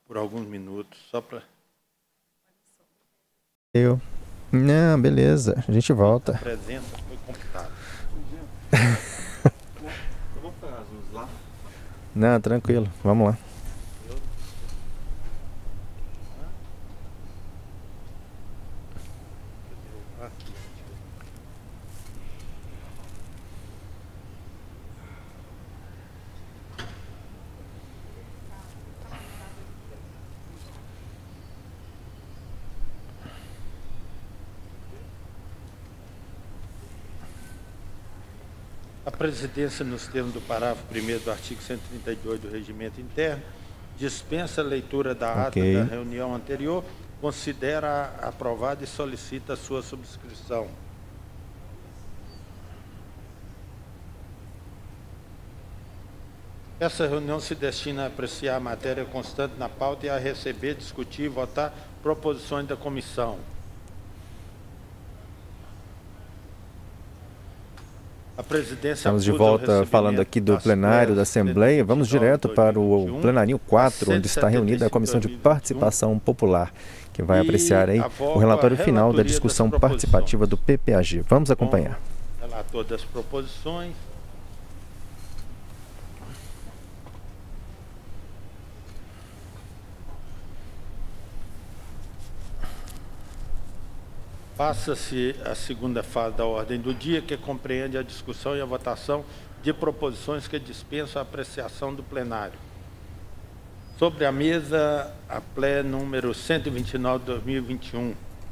por alguns minutos, só para... Não, beleza, a gente volta. A presença foi complicada. Eu vou pegar as luzes lá. Não, tranquilo, vamos lá. A presidência, nos termos do parágrafo 1º do artigo 132 do Regimento Interno, dispensa a leitura da ata da reunião anterior, considera aprovada e solicita a sua subscrição. Essa reunião se destina a apreciar a matéria constante na pauta e a receber, discutir e votar proposições da comissão. A presidência Estamos de volta falando aqui do plenário da Assembleia. Vamos direto para o plenário 4, onde está reunida a Comissão de Participação Popular, que vai apreciar aí o relatório final da discussão participativa do PPAG. Vamos acompanhar. Relator das proposições. Passa-se a segunda fase da ordem do dia, que compreende a discussão e a votação de proposições que dispensam a apreciação do plenário. Sobre a mesa, a PLE número 129 de 2021.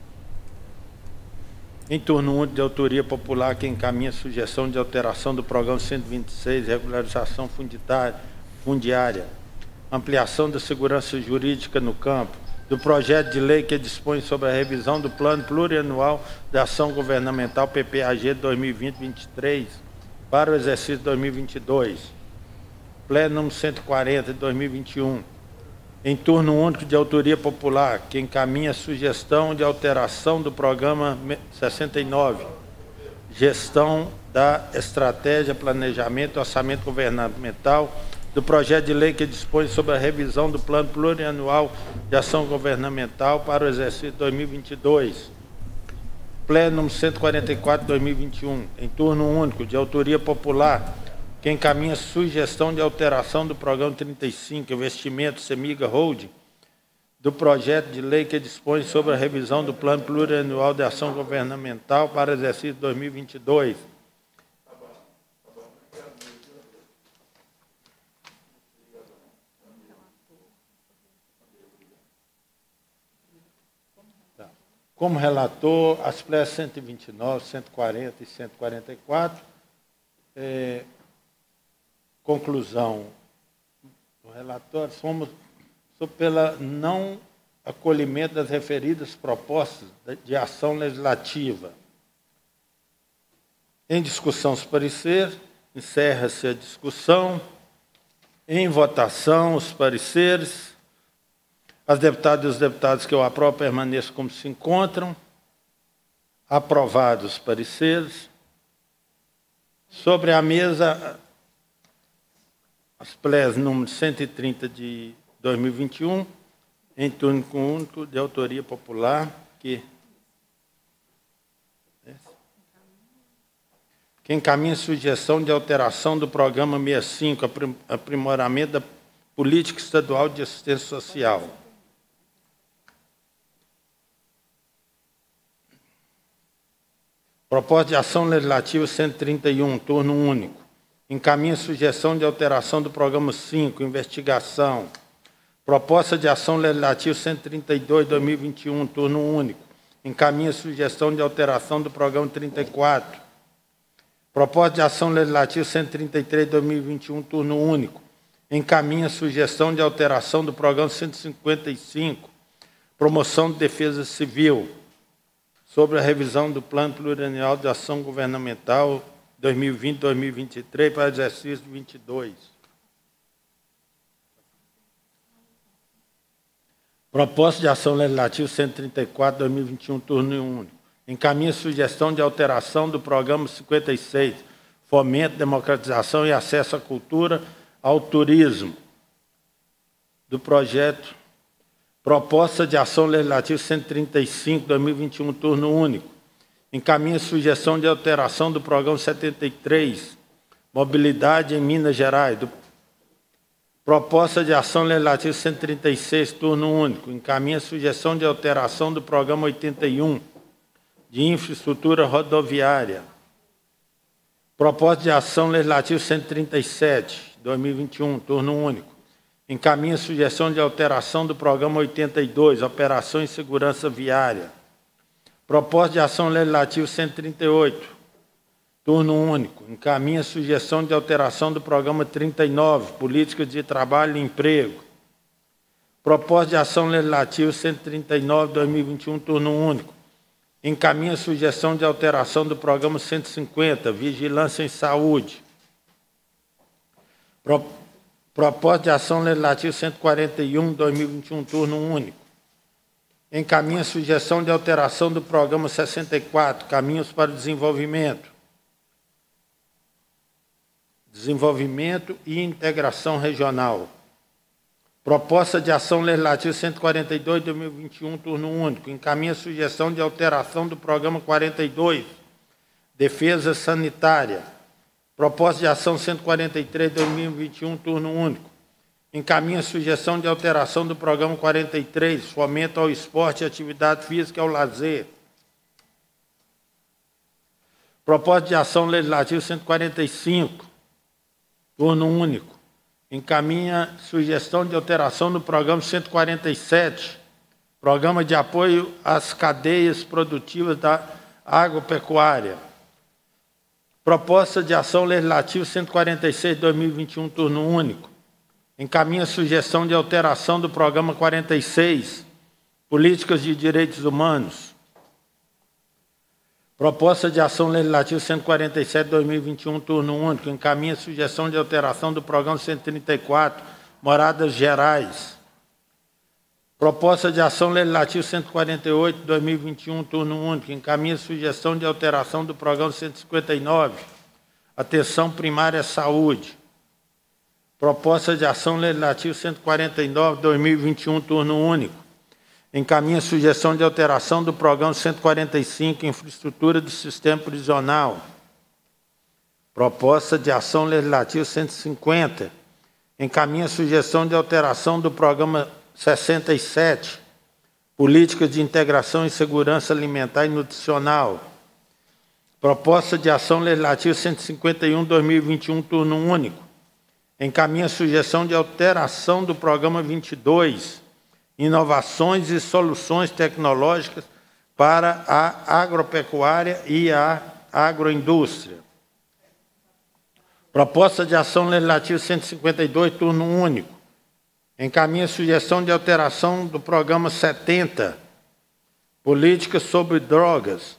Em turno único de autoria popular, que encaminha sugestão de alteração do programa 126, regularização fundiária, ampliação da segurança jurídica no campo, do projeto de lei que dispõe sobre a revisão do Plano Plurianual de Ação Governamental PPAG 2020-23 para o exercício 2022. Pleno número 140 de 2021. Em turno único de autoria popular, que encaminha sugestão de alteração do programa 69, gestão da estratégia, planejamento e orçamento governamental, do projeto de lei que dispõe sobre a revisão do Plano Plurianual de Ação Governamental para o exercício 2022. Pleno número 144 de 2021, em turno único, de autoria popular, que encaminha sugestão de alteração do programa 35, investimento Semiga Holding, do projeto de lei que dispõe sobre a revisão do Plano Plurianual de Ação Governamental para o exercício 2022. Como relator, as PLEs 129, 140 e 144. Conclusão do relatório, somos pela não acolhimento das referidas propostas de ação legislativa. Em discussão, os pareceres, encerra-se a discussão. Em votação, os pareceres. As deputadas e os deputados que eu aprovo permaneçam como se encontram. Aprovados os pareceres. Sobre a mesa, as PLEs número 130 de 2021, em turno único de autoria popular, que encaminha sugestão de alteração do programa 65, aprimoramento da política estadual de assistência social. Proposta de ação legislativa 131, turno único. Encaminha sugestão de alteração do programa 5, investigação. Proposta de ação legislativa 132, 2021, turno único. Encaminha sugestão de alteração do programa 34. Proposta de ação legislativa 133, 2021, turno único. Encaminha sugestão de alteração do programa 155, promoção de defesa civil, sobre a revisão do Plano Plurianual de Ação Governamental 2020-2023 para o exercício 22. Proposta de ação legislativa 134, 2021, turno único. Encaminha sugestão de alteração do programa 56, Fomento, Democratização e Acesso à Cultura, ao Turismo, do projeto Proposta de ação legislativa 135, 2021, turno único. Encaminha sugestão de alteração do programa 73, Mobilidade em Minas Gerais. Proposta de ação legislativa 136, turno único. Encaminha sugestão de alteração do programa 81, de infraestrutura rodoviária. Proposta de ação legislativa 137, 2021, turno único. Encaminha sugestão de alteração do programa 82, Operações e Segurança Viária. Proposta de ação legislativa 138, turno único. Encaminha sugestão de alteração do programa 39, Políticas de Trabalho e Emprego. Proposta de ação legislativa 139, 2021, turno único. Encaminha sugestão de alteração do programa 150, Vigilância em Saúde. Proposta de ação legislativa 141, 2021, turno único. Encaminha sugestão de alteração do programa 64, Caminhos para o Desenvolvimento. Desenvolvimento e Integração Regional. Proposta de ação legislativa 142, 2021, turno único. Encaminha sugestão de alteração do programa 42, Defesa Sanitária. Proposta de ação 143, 2021, turno único. Encaminha sugestão de alteração do programa 43, Fomento ao Esporte, Atividade Física e ao Lazer. Proposta de ação legislativa 145, turno único. Encaminha sugestão de alteração do programa 147, Programa de Apoio às Cadeias Produtivas da Agropecuária. Proposta de ação legislativa 146, 2021, turno único. Encaminha sugestão de alteração do programa 46, Políticas de Direitos Humanos. Proposta de ação legislativa 147, 2021, turno único. Encaminha sugestão de alteração do programa 134, Moradas Gerais. Proposta de ação legislativa 148, 2021, turno único. Encaminha sugestão de alteração do programa 159, Atenção Primária à Saúde. Proposta de ação legislativa 149, 2021, turno único. Encaminha sugestão de alteração do programa 145, Infraestrutura do Sistema Prisional. Proposta de ação legislativa 150. Encaminha sugestão de alteração do programa 67, Políticas de Integração e Segurança Alimentar e Nutricional. Proposta de ação legislativa 151, 2021, turno único. Encaminha sugestão de alteração do programa 22, Inovações e Soluções Tecnológicas para a Agropecuária e a Agroindústria. Proposta de ação legislativa 152, turno único. Encaminha sugestão de alteração do programa 70, Políticas sobre Drogas.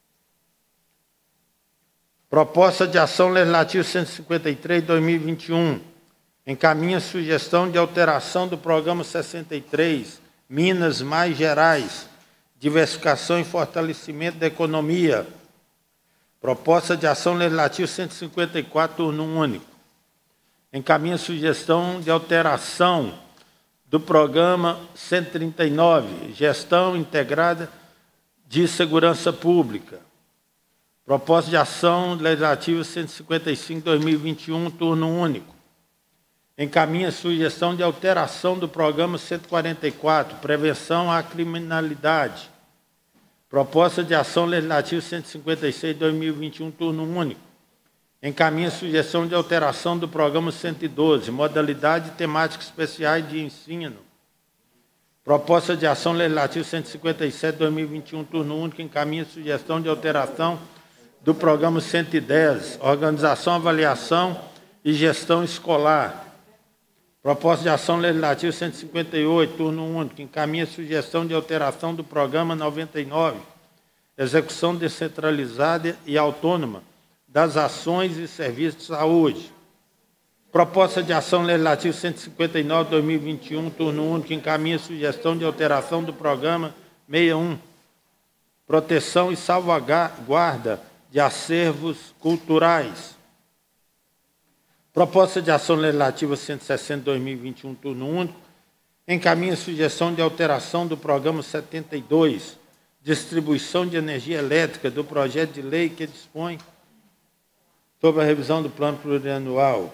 Proposta de ação legislativa 153, 2021. Encaminha sugestão de alteração do programa 63, Minas Mais Gerais, Diversificação e Fortalecimento da Economia. Proposta de ação legislativa 154, turno único. Encaminha sugestão de alteração do programa 139, Gestão Integrada de Segurança Pública. Proposta de ação legislativa 155, 2021, turno único. Encaminha sugestão de alteração do programa 144, Prevenção à Criminalidade. Proposta de ação legislativa 156, 2021, turno único. Encaminha sugestão de alteração do programa 112, Modalidade Temática Especiais de Ensino. Proposta de ação legislativa 157, 2021, turno único. Encaminha sugestão de alteração do programa 110, Organização, Avaliação e Gestão Escolar. Proposta de ação legislativa 158, turno único. Encaminha sugestão de alteração do programa 99, Execução Descentralizada e Autônoma das Ações e Serviços de Saúde. Proposta de ação legislativa 159, 2021, turno único. Encaminha sugestão de alteração do programa 61, Proteção e Salvaguarda de Acervos Culturais. Proposta de ação legislativa 160, 2021, turno único. Encaminha sugestão de alteração do programa 72, distribuição de energia elétrica, do projeto de lei que dispõe sobre a revisão do plano plurianual.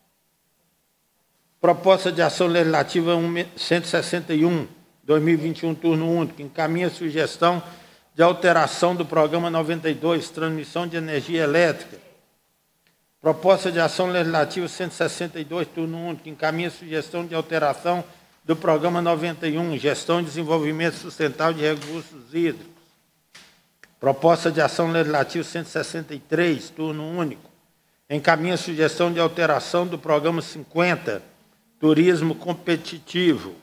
Proposta de ação legislativa 161, 2021, turno único, encaminha sugestão de alteração do programa 92, transmissão de energia elétrica. Proposta de ação legislativa 162, turno único, encaminha sugestão de alteração do programa 91, gestão e desenvolvimento sustentável de recursos hídricos. Proposta de ação legislativa 163, turno único, encaminha sugestão de alteração do programa 50, turismo competitivo.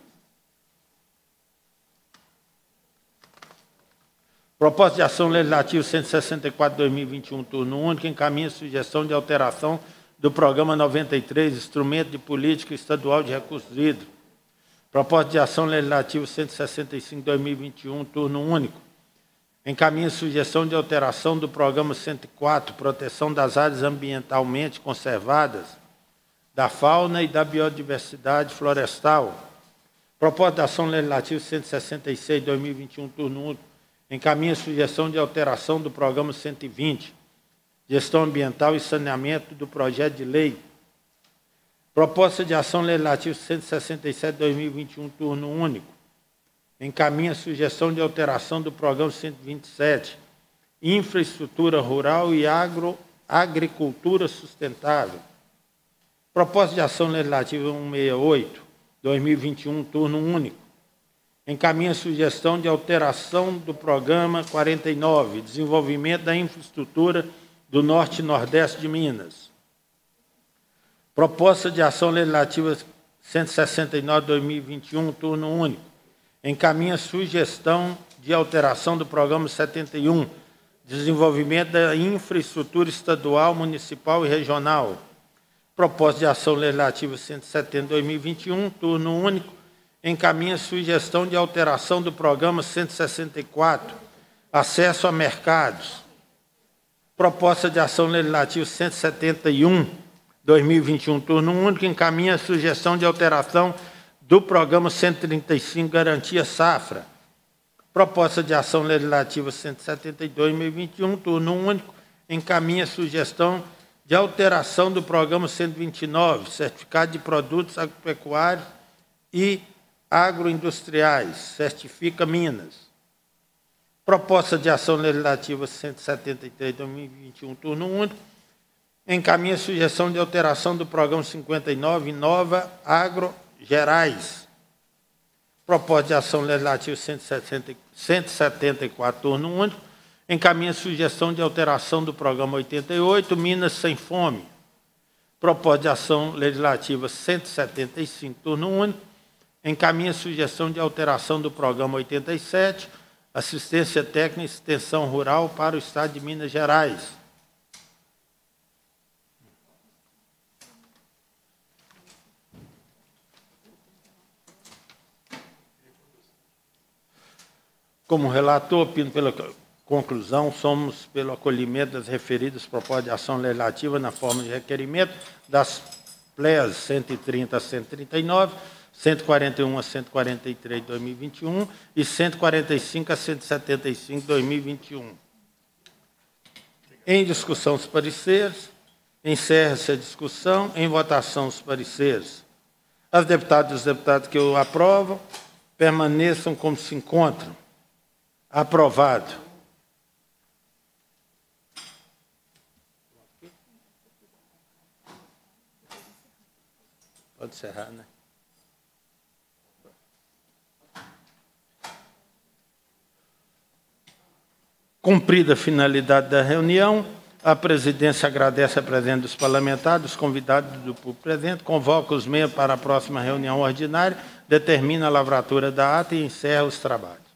Proposta de ação legislativa 164, 2021, turno único, encaminha sugestão de alteração do programa 93, instrumento de política estadual de recursos hídricos. Proposta de ação legislativa 165, 2021, turno único, encaminha sugestão de alteração do programa 104, proteção das áreas ambientalmente conservadas, da fauna e da biodiversidade florestal. Proposta de ação legislativa 166, 2021, turno único, encaminha sugestão de alteração do programa 120, gestão ambiental e saneamento do projeto de lei. Proposta de ação legislativa 167, 2021, turno único, encaminha sugestão de alteração do programa 127, infraestrutura rural e agricultura sustentável. Proposta de ação legislativa 168, 2021, turno único, encaminha sugestão de alteração do programa 49, desenvolvimento da infraestrutura do Norte e Nordeste de Minas. Proposta de ação legislativa 169, 2021, turno único, encaminha sugestão de alteração do programa 71, desenvolvimento da infraestrutura estadual, municipal e regional. Proposta de ação legislativa 170, 2021, turno único, encaminha sugestão de alteração do programa 164, acesso a mercados. Proposta de ação legislativa 171, 2021, turno único, encaminha sugestão de alteração do programa 135, garantia safra. Proposta de ação legislativa 172, 2021, turno único, encaminha sugestão de alteração do programa 129, certificado de produtos agropecuários e agroindustriais, certifica Minas. Proposta de ação legislativa 173, 2021, turno único, encaminha sugestão de alteração do programa 59, Inova Agro Gerais. Proposta de ação legislativa 174, turno único, encaminha sugestão de alteração do programa 88, Minas Sem Fome. Proposta de ação legislativa 175, turno único, encaminha sugestão de alteração do programa 87, assistência técnica e extensão rural para o Estado de Minas Gerais. Como relator, opino pela conclusão, somos pelo acolhimento das referidas propostas de ação legislativa na forma de requerimento das PLEAs 130 a 139, 141 a 143 de 2021 e 145 a 175 de 2021. Em discussão os pareceres, encerra-se a discussão, em votação os pareceres. As deputadas e os deputados que o aprovam permaneçam como se encontram. Aprovado. Pode encerrar, né? Cumprida a finalidade da reunião, a presidência agradece a presença dos parlamentares, dos convidados do público presente, convoca os membros para a próxima reunião ordinária, determina a lavratura da ata e encerra os trabalhos.